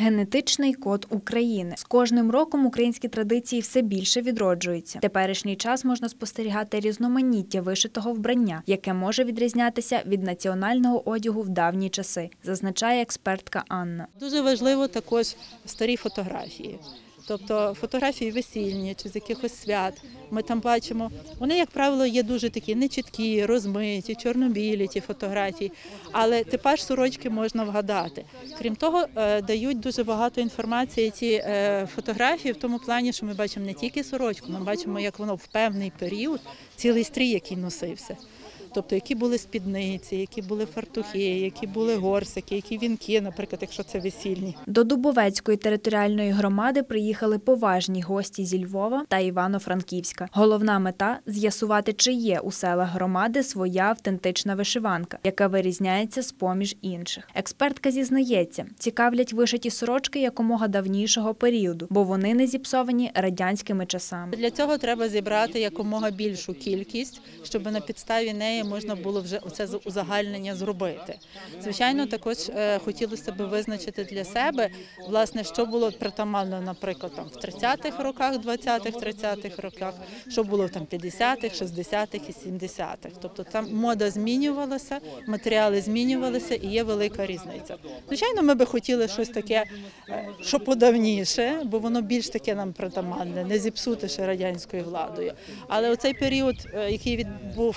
Генетичний код України. З кожним роком українські традиції все більше відроджуються. В теперішній час можна спостерігати різноманіття вишитого вбрання, яке може відрізнятися від національного одягу в давні часи, зазначає експертка Анна. Дуже важливо також старі фотографії. Тобто фотографії весільні чи з якихось свят. Ми там бачимо, вони, як правило, є дуже такі нечіткі, розмиті, чорно-білі ті фотографії, але типаж сорочки можна вгадати. Крім того, дають дуже багато інформації ці фотографії в тому плані, що ми бачимо не тільки сорочку, ми бачимо, як воно в певний період, цілий стрій, який носився. Тобто, які були спідниці, які були фартухи, які були горсики, які вінки, наприклад, якщо це весільні. До Дубовецької територіальної громади приїхали поважні гості зі Львова та Івано-Франківська. Головна мета – з'ясувати, чи є у селах громади своя автентична вишиванка, яка вирізняється з-поміж інших. Експертка зізнається, цікавлять вишиті сорочки якомога давнішого періоду, бо вони не зіпсовані радянськими часами. Для цього треба зібрати якомога більшу кількість, щоб на підставі неї можна було вже оце узагальнення зробити. Звичайно, також хотілося б визначити для себе, власне, що було притаманно, наприклад, там, в 30-х роках, 20-х, 30-х роках, що було там 50-х, 60-х і 70-х. Тобто там мода змінювалася, матеріали змінювалися і є велика різниця. Звичайно, ми би хотіли щось таке, що подавніше, бо воно більш таке нам притаманне, не зіпсуте ще радянською владою. Але оцей період, який був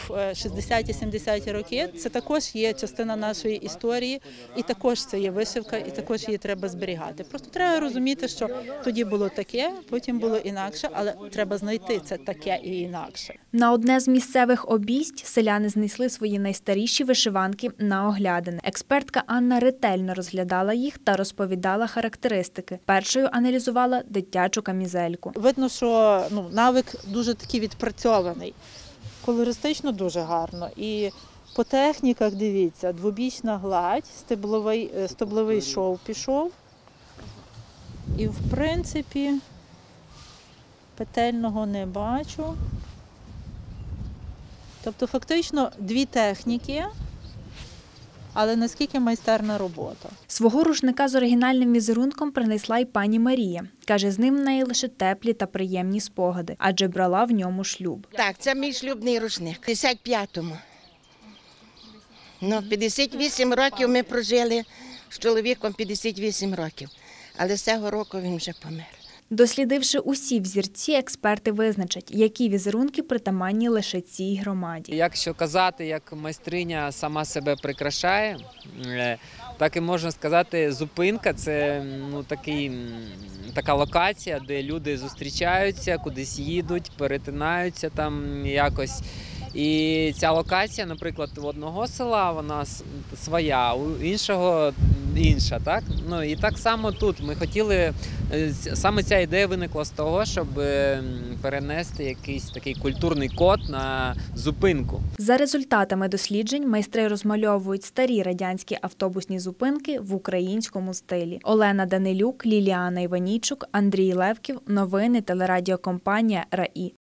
60-70-ті роки, це також є частина нашої історії, і також це є вишивка, і також її треба зберігати. Просто треба розуміти, що тоді було таке, потім було інакше, але треба знайти це таке і інакше. На одне з місцевих обійсть селяни знесли свої найстаріші вишиванки на оглядини. Експертка Анна ретельно розглядала їх та розповідала характеристики. Першою аналізувала дитячу камізельку. Видно, що навик дуже такий відпрацьований. Колористично дуже гарно. І по техніках, дивіться, двобічна гладь, стебловий шов пішов. І, в принципі, петельного не бачу. Тобто, фактично, дві техніки, але наскільки майстерна робота. Свого рушника з оригінальним візерунком принесла й пані Марія. Каже, з ним в неї лише теплі та приємні спогади, адже брала в ньому шлюб. Так, це мій шлюбний рушник. В 55-му. 58 років ми прожили з чоловіком, 58 років. Але з цього року він вже помер. Дослідивши усі взірці, експерти визначать, які візерунки притаманні лише цій громаді. Якщо казати, як майстриня сама себе прикрашає, так і можна сказати, зупинка – це така локація, де люди зустрічаються, кудись їдуть, перетинаються там якось. І ця локація, наприклад, у одного села вона своя, у іншого інша, так? І так само тут ми хотіли, саме ця ідея виникла з того, щоб перенести якийсь такий культурний код на зупинку. За результатами досліджень майстри розмальовують старі радянські автобусні зупинки в українському стилі. Олена Данилюк, Ліліана Іванійчук, Андрій Левків. Новини телерадіокомпанія РАІ.